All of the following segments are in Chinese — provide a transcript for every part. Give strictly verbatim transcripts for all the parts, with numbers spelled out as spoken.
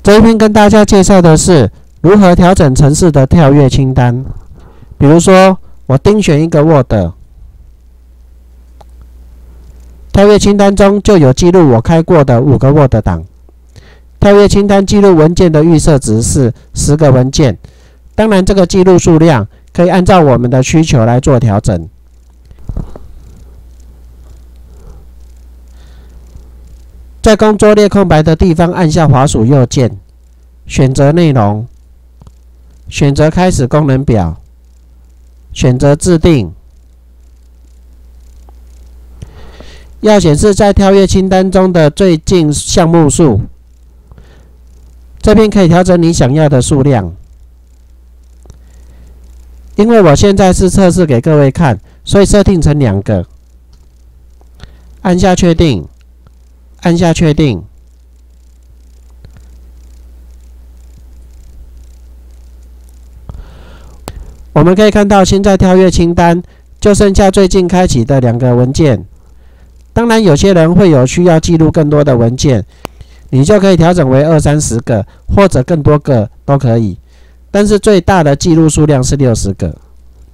这一篇跟大家介绍的是如何调整程式的跳跃清单。比如说，我丁选一个 Word， 跳跃清单中就有记录我开过的五个 Word 档。跳跃清单记录文件的预设值是十个文件，当然这个记录数量可以按照我们的需求来做调整。在工作列空白的地方按下滑鼠右键，选择内容，选择开始功能表，选择自定。要显示在跳跃清单中的最近项目数，这边可以调整你想要的数量。因为我现在是测试给各位看，所以设定成两个。按下确定，按下确定。我们可以看到，现在跳跃清单就剩下最近开启的两个文件。当然，有些人会有需要记录更多的文件，你就可以调整为二三十个，或者更多个都可以。但是最大的记录数量是六十个。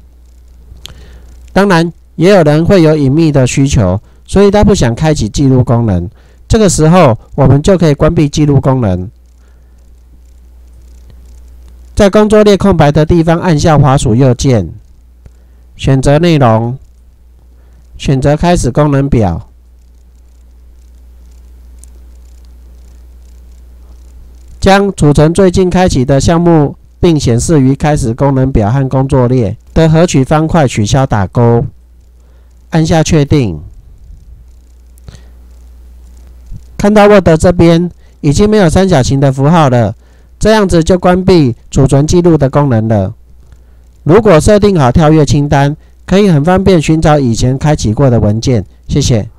当然，也有人会有隐秘的需求，所以他不想开启记录功能。这个时候，我们就可以关闭记录功能。在工作列空白的地方按下滑鼠右键，选择内容，选择开始功能表，将储存最近开启的项目并显示于开始功能表和工作列的合取方块取消打勾，按下确定。看到 Word 这边已经没有三角形的符号了，这样子就关闭储存记录的功能了。如果设定好跳跃清单，可以很方便寻找以前开启过的文件。谢谢。